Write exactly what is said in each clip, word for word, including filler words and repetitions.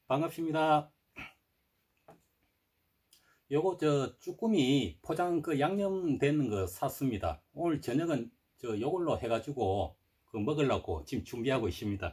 반갑습니다. 요거 저 쭈꾸미 포장 그 양념되는 거 샀습니다. 오늘 저녁은 저 요걸로 해가지고 그 먹으려고 지금 준비하고 있습니다.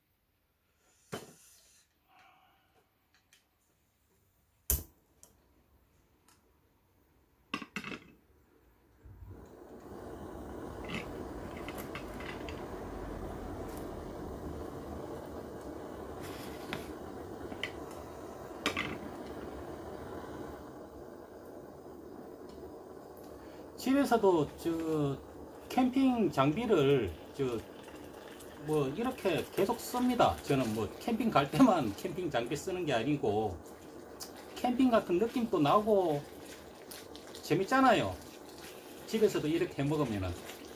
집에서도 저 캠핑 장비를 저 뭐 이렇게 계속 씁니다. 저는 뭐 캠핑 갈 때만 캠핑 장비 쓰는 게 아니고 캠핑 같은 느낌도 나고 재밌잖아요. 집에서도 이렇게 해 먹으면은.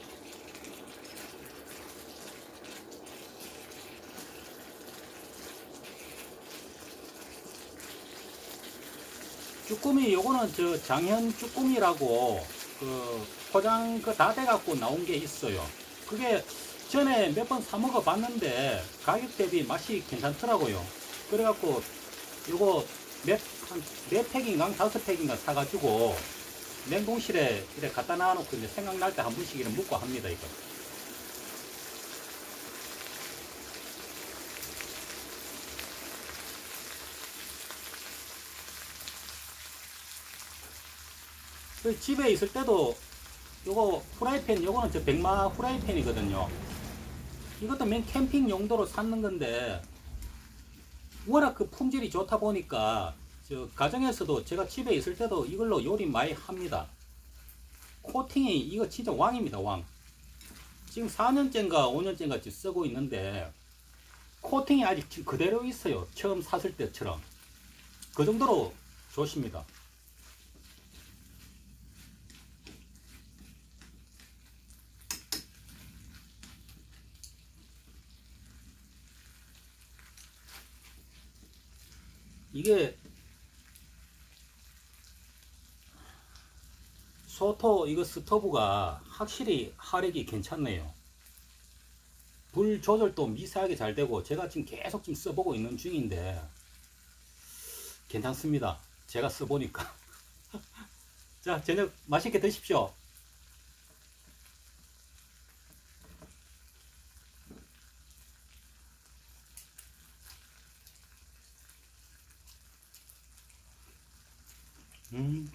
쭈꾸미 요거는 저 장현 쭈꾸미라고 그 포장 그 다 돼갖고 나온 게 있어요. 그게 전에 몇 번 사 먹어 봤는데 가격 대비 맛이 괜찮더라고요. 그래갖고 요거 몇, 한 네 팩인가 다섯 팩인가 사가지고 냉동실에 이렇게 갖다 놔놓고 이제 생각날 때 한 번씩 이렇게 먹고 합니다, 이거. 집에 있을 때도 요거 후라이팬, 요거는 저 백마 후라이팬이거든요. 이것도 맨 캠핑 용도로 샀는 건데 워낙 그 품질이 좋다 보니까 저 가정에서도 제가 집에 있을 때도 이걸로 요리 많이 합니다. 코팅이 이거 진짜 왕입니다, 왕. 지금 사 년째인가 오 년째인가 쓰고 있는데 코팅이 아직 그대로 있어요. 처음 샀을 때처럼. 그 정도로 좋습니다. 이게 소토 이거 스토브가 확실히 화력이 괜찮네요. 불 조절도 미세하게 잘 되고 제가 지금 계속 지금 써보고 있는 중인데 괜찮습니다. 제가 써보니까. 자, 저녁 맛있게 드십시오. 음.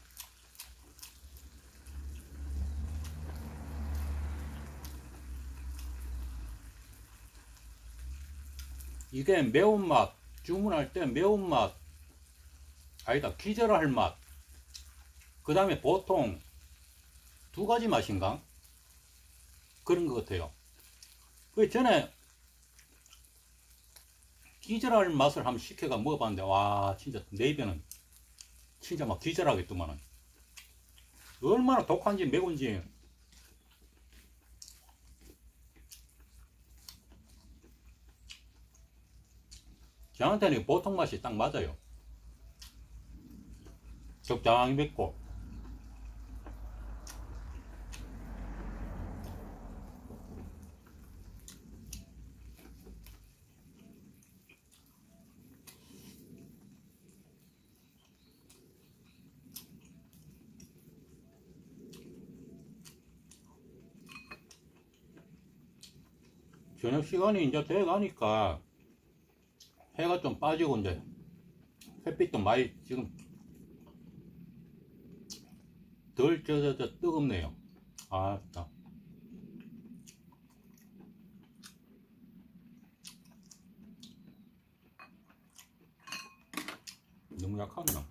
이게 매운맛, 주문할 때 매운맛, 아니다, 기절할 맛, 그 다음에 보통 두 가지 맛인가? 그런 것 같아요. 그 전에 기절할 맛을 한번 시켜가 먹어봤는데, 와, 진짜 내 입에는 진짜 막 기절하겠더만은. 얼마나 독한지 매운지. 저한테는 보통 맛이 딱 맞아요. 적당히 맵고. 저녁 시간이 이제 돼 가니까 해가 좀 빠지고 이제 햇빛도 많이 지금 덜 쪄져져 뜨겁네요. 아, 진짜. 너무 약하나?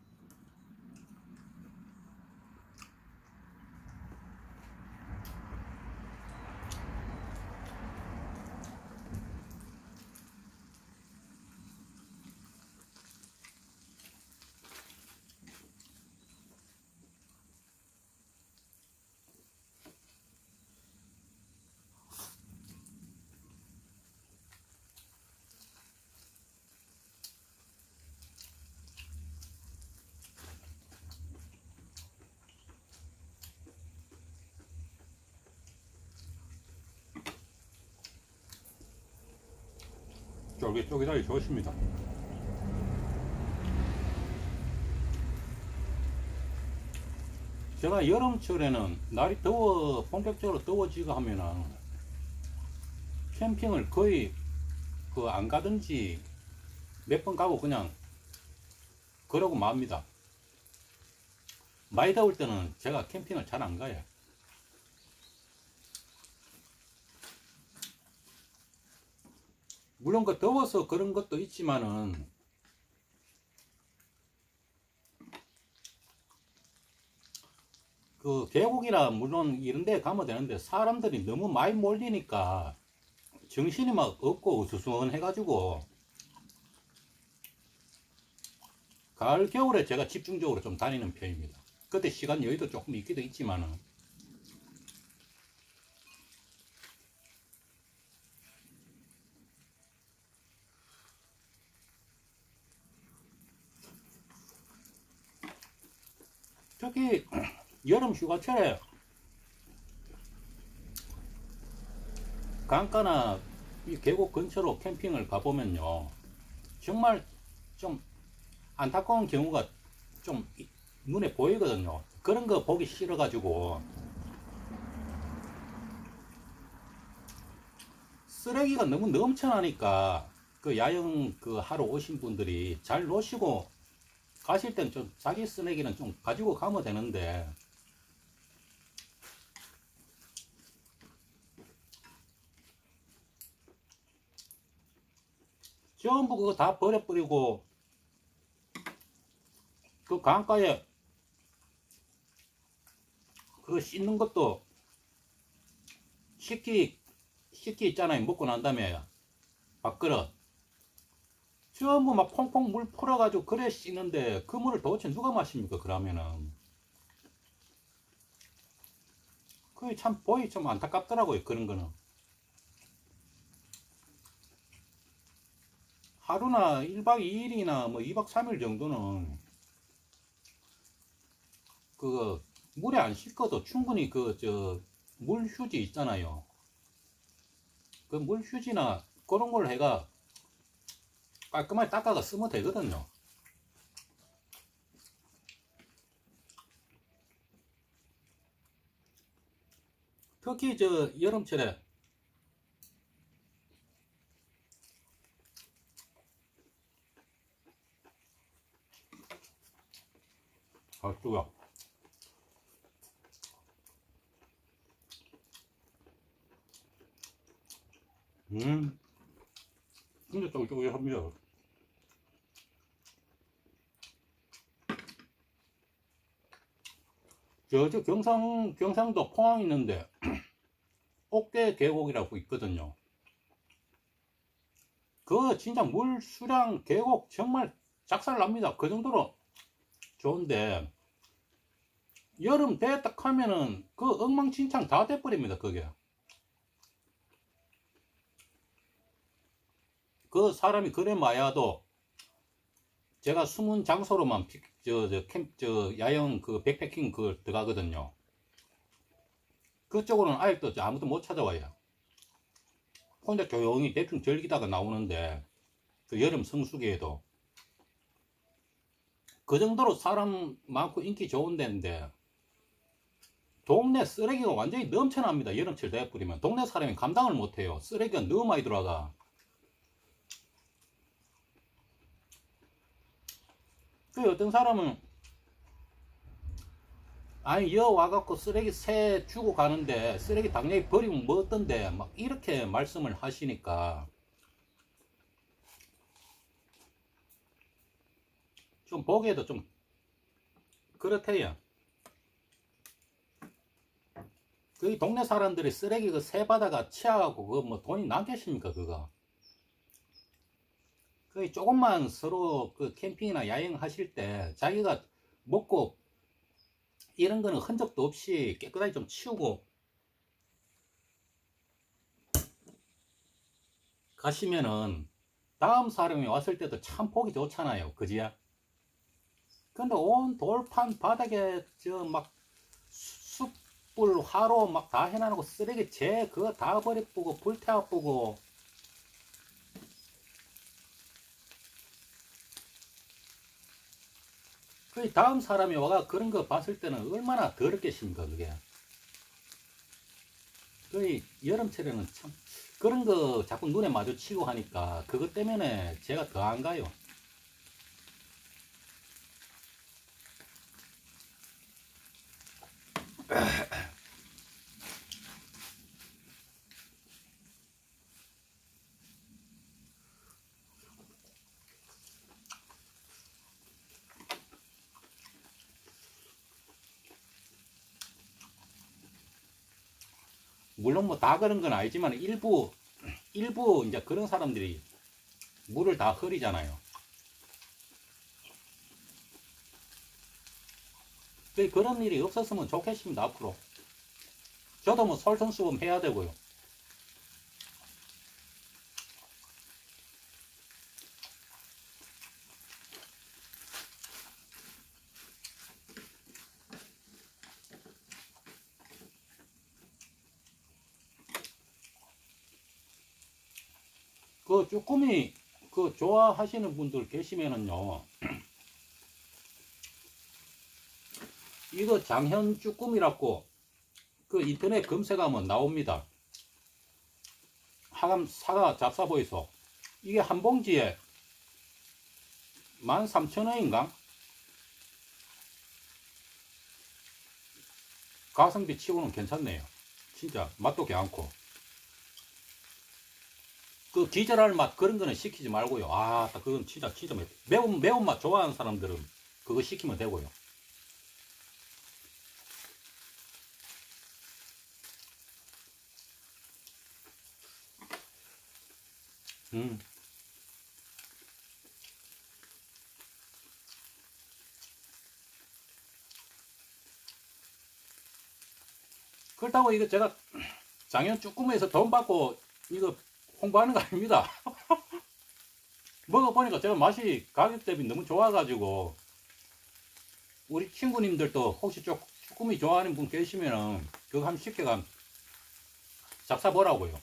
쫄깃쫄깃하게 좋습니다. 제가 여름철에는 날이 더워, 본격적으로 더워지고 하면은 캠핑을 거의 그 안 가든지 몇 번 가고 그냥 그러고 맙니다. 많이 더울 때는 제가 캠핑을 잘 안 가요. 물론 그 더워서 그런 것도 있지만은 그 계곡이나 물론 이런 데 가면 되는데 사람들이 너무 많이 몰리니까 정신이 막 없고 어수선해 가지고 가을 겨울에 제가 집중적으로 좀 다니는 편입니다. 그때 시간 여유도 조금 있기도 있지만은 특히 여름 휴가철에 강가나 이 계곡 근처로 캠핑을 가보면요 정말 좀 안타까운 경우가 좀 눈에 보이거든요. 그런 거 보기 싫어 가지고 쓰레기가 너무 넘쳐나니까 그 야영 그 하러 오신 분들이 잘 노시고 가실 땐 좀 자기 쓰레기는 좀 가지고 가면 되는데 전부 그거 다 버려버리고 그 강가에 그거 씻는 것도 식기 식기 있잖아요. 먹고 난 다음에 밥그릇 전부 막 퐁퐁 물 풀어가지고 그래 씻는데 그 물을 도대체 누가 마십니까? 그러면은 그게 참 보기 좀 안타깝더라고요. 그런 거는 하루나 일 박 이 일이나 뭐 이 박 삼 일 정도는 그 물에 안 씻어도 충분히 그 저 물 휴지 있잖아요. 그 물 휴지나 그런 걸 해가 깔끔하게 닦아가 쓰면 되거든요. 특히 저 여름철에 아 뜨거 음 진짜 쫄깃쫄깃합니다. 저저 경상 경상도 포항 있는데 옥대 계곡이라고 있거든요. 그 진짜 물 수량 계곡 정말 작살납니다. 그 정도로 좋은데 여름 됐다 하면은 그 엉망진창 다 돼버립니다. 그게 그 사람이 그래 마야도 제가 숨은 장소로만 저 저 캠 저 야영 그 백패킹 그 들어가거든요. 그쪽으로는 아직도 아무도 못 찾아와요. 혼자 조용히 대충 즐기다가 나오는데 그 여름 성수기에도 그 정도로 사람 많고 인기 좋은 데인데 동네 쓰레기가 완전히 넘쳐납니다. 여름철 돼버리면 동네 사람이 감당을 못해요. 쓰레기가 너무 많이 들어가. 그 어떤 사람은 아니 여 와갖고 쓰레기 새 주고 가는데 쓰레기 당연히 버리면 뭐 어떤데 막 이렇게 말씀을 하시니까 좀 보기에도 좀 그렇대요. 그 동네 사람들이 쓰레기 그 새 받아가 치워갖고 그거 뭐 돈이 남겠습니까 그거. 그 조금만 서로 그 캠핑이나 야영 하실 때 자기가 먹고 이런 거는 흔적도 없이 깨끗하게 좀 치우고 가시면은 다음 사람이 왔을 때도 참 보기 좋잖아요. 그지야? 근데 온 돌판 바닥에 저 막 숯불 화로 막 다 해놔놓고 쓰레기 재 그거 다 버리고 불태워보고 그 다음 사람이 와가 그런 거 봤을 때는 얼마나 더럽겠습니까, 그게. 그 여름철에는 참 그런 거 자꾸 눈에 마주치고 하니까 그것 때문에 제가 더 안 가요. 물론 뭐 다 그런 건 아니지만 일부 일부 이제 그런 사람들이 물을 다 흐리잖아요. 그런 일이 없었으면 좋겠습니다. 앞으로 저도 뭐 솔선수범 해야 되고요. 그 쭈꾸미 그 좋아하시는 분들 계시면은요, 이거 장현 쭈꾸미라고 그 인터넷 검색하면 나옵니다. 하감 사과 잡사보이소. 이게 한 봉지에 만 삼천 원인가? 가성비 치고는 괜찮네요. 진짜 맛도 괜찮고. 그 기절할 맛 그런 거는 시키지 말고요. 아, 그건 진짜 진짜 매운 매운맛 좋아하는 사람들은 그거 시키면 되고요. 음. 그렇다고 이거 제가 장현 쭈꾸미에서 돈 받고 이거 홍보하는 거 아닙니다. 먹어보니까 제가 맛이 가격 대비 너무 좋아가지고 우리 친구님들도 혹시 쭈, 쭈꾸미 좋아하는 분 계시면은 그거 한번 시켜가 잡사보라고요.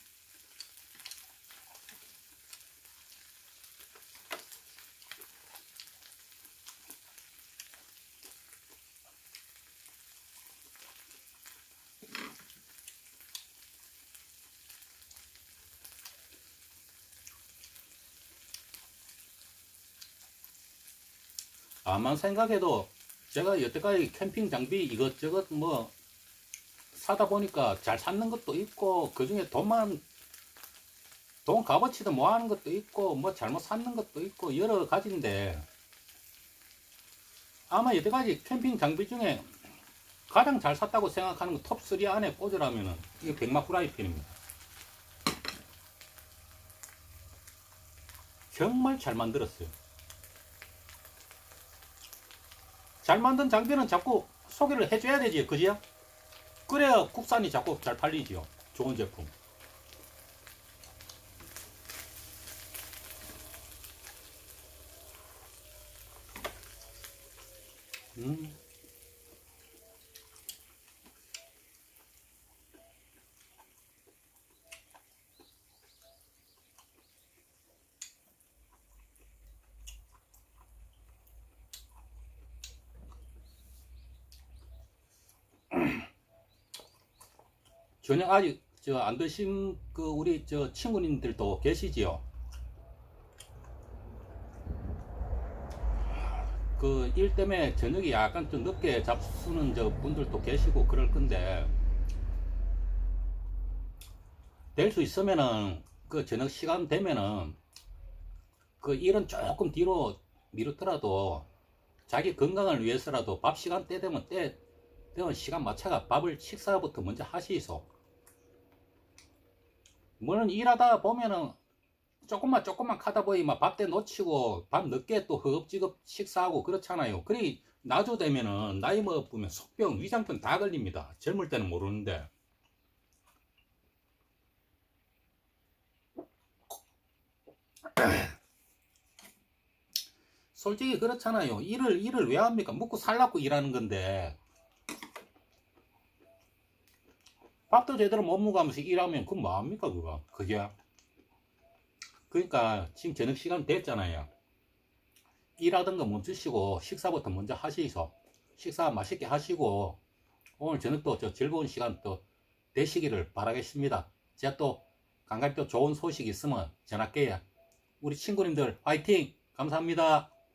아만 생각해도 제가 여태까지 캠핑 장비 이것저것 뭐 사다 보니까 잘 샀는 것도 있고 그 중에 돈만 돈 값어치도 뭐 하는 것도 있고 뭐 잘못 샀는 것도 있고 여러 가지인데 아마 여태까지 캠핑 장비 중에 가장 잘 샀다고 생각하는 거 톱 쓰리 안에 꽂으라면은 이게 백마 프라이팬입니다. 정말 잘 만들었어요. 잘 만든 장비는 자꾸 소개를 해줘야 되지, 그지요? 그래야 국산이 자꾸 잘 팔리지요. 좋은 제품. 음. 저녁 아직 저 안 드신 그 우리 저 친구님들도 계시지요. 그 일 때문에 저녁이 약간 좀 늦게 잡수는 저 분들도 계시고 그럴 건데 될 수 있으면은 그 저녁 시간 되면은 그 일은 조금 뒤로 미루더라도 자기 건강을 위해서라도 밥 시간 때 되면 때 되면 시간 맞춰가 밥을 식사부터 먼저 하시소. 물론 일하다 보면은 조금만 조금만 하다 보니 밥 때 놓치고 밤 늦게 또 허겁지겁 식사하고 그렇잖아요. 그리 나중 되면은 나이 먹으면 속병 위장병 다 걸립니다. 젊을 때는 모르는데. 솔직히 그렇잖아요. 일을 일을 왜 합니까? 먹고 살라고 일하는 건데 밥도 제대로 못 먹으면서 일하면 그건 뭐합니까 그거? 그게 그러니까 지금 저녁 시간 됐잖아요. 일하던 거 멈추시고 식사부터 먼저 하시소. 식사 맛있게 하시고 오늘 저녁도 저 즐거운 시간 또 되시기를 바라겠습니다. 제가 또 간간히 또 좋은 소식 있으면 전할게요. 우리 친구님들 화이팅! 감사합니다.